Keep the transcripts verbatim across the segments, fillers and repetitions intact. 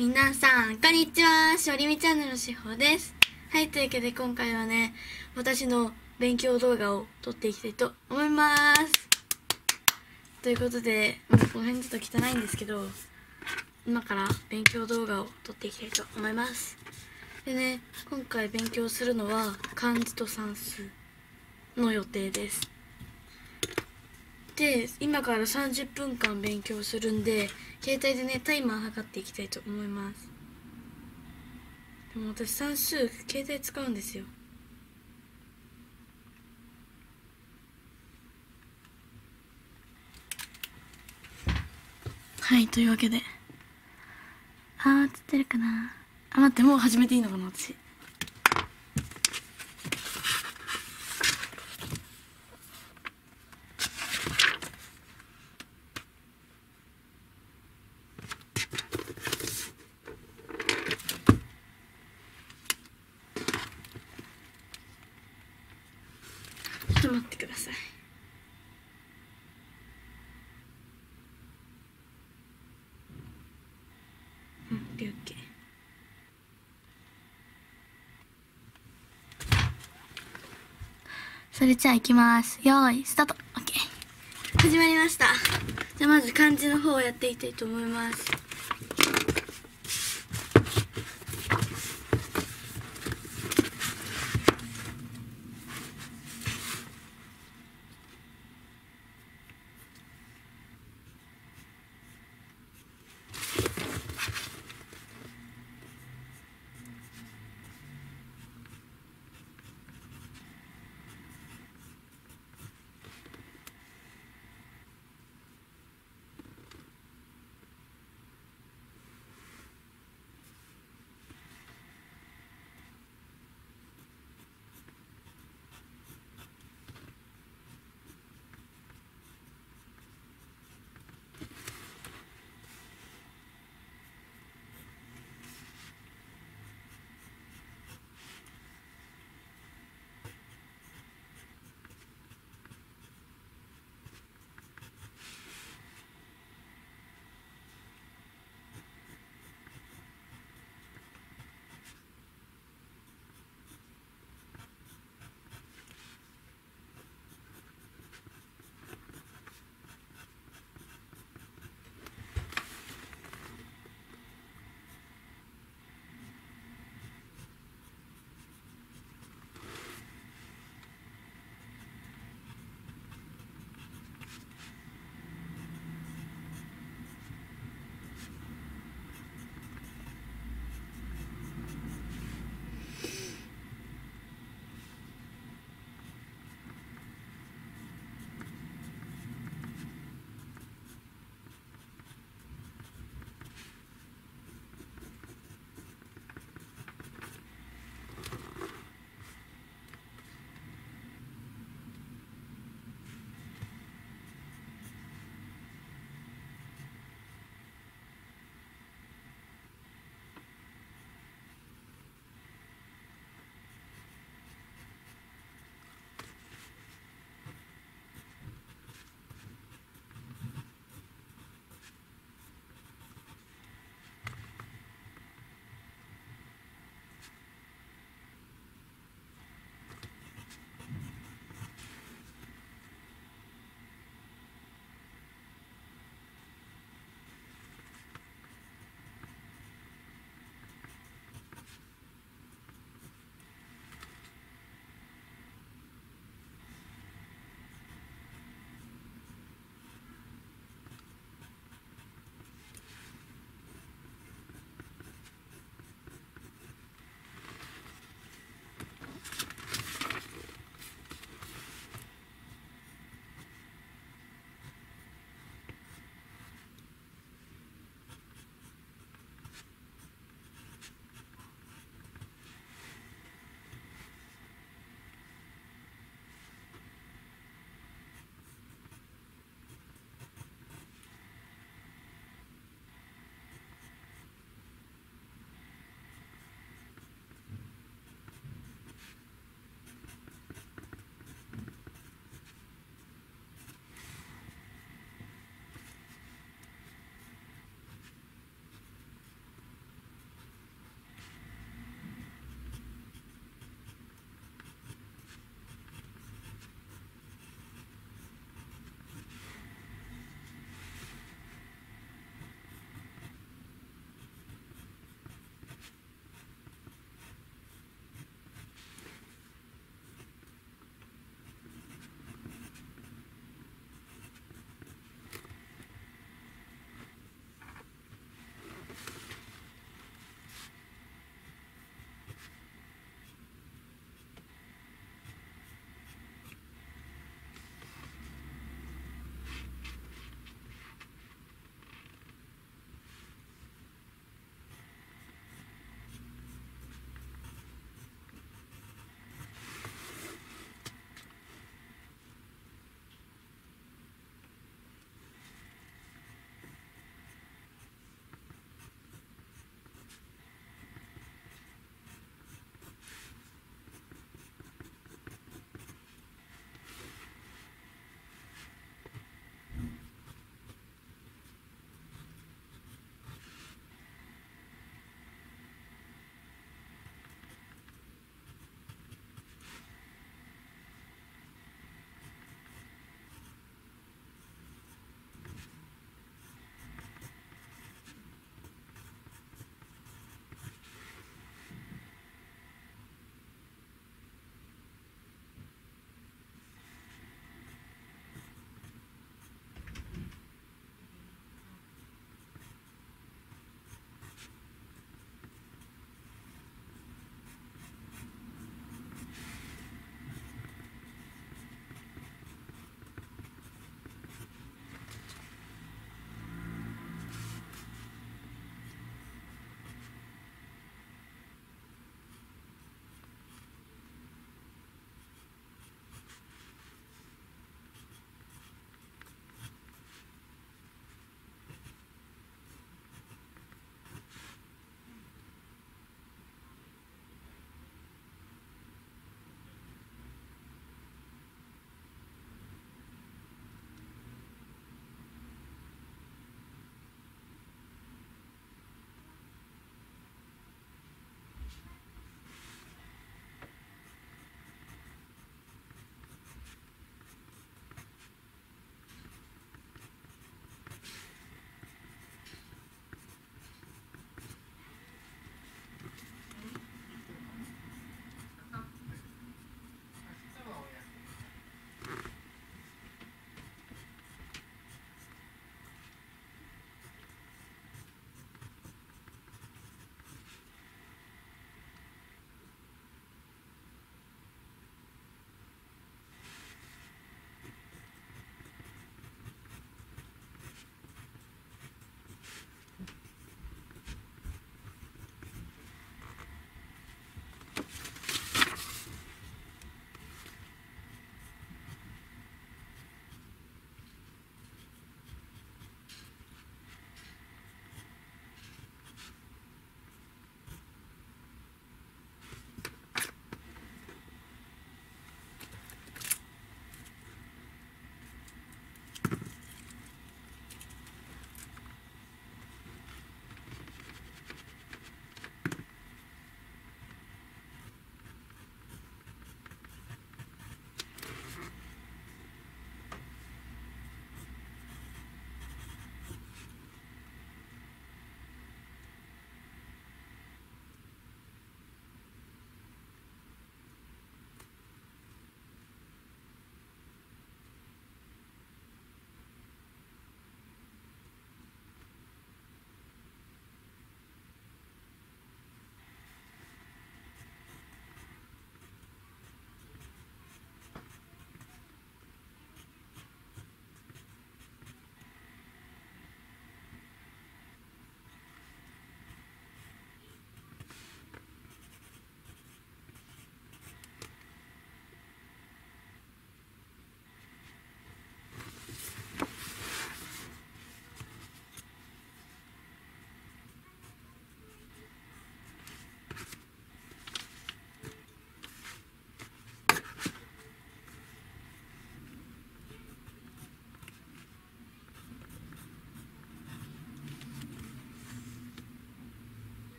皆さんこんにちは、しおりみチャンネルのしほです。はい、というわけで今回はね、私の勉強動画を撮っていきたいと思います。ということで、この辺ちょっと汚いんですけど、今から勉強動画を撮っていきたいと思います。でね、今回勉強するのは漢字と算数の予定です。で、今からさんじゅっぷんかん勉強するんで、携帯でねタイマー測っていきたいと思います。でも私算数携帯使うんですよ。はい、というわけで、あー映ってるかなあ。待って、もう始めていいのかな私。ちょっと待ってください。うん、オッケーオッケー。それじゃあ行きます。よーいスタート。オッケー、始まりました。じゃあまず漢字の方をやっていきたいと思います。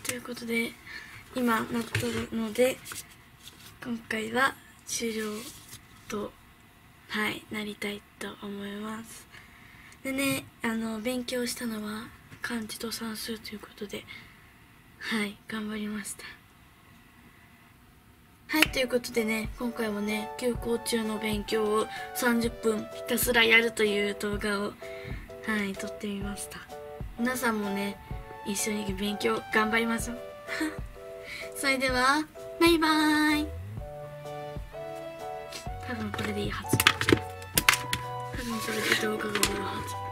ということで今なっとるので今回は終了とはいなりたいと思います。でね、あの勉強したのは漢字と算数ということではい頑張りました。はい、ということでね、今回もね、休校中の勉強をさんじゅっぷんひたすらやるという動画を、はい、撮ってみました。皆さんもね、一緒に勉強頑張りましょう。それでは、バイバーイ。多分これでいいはず。多分これで動画が終わるはず。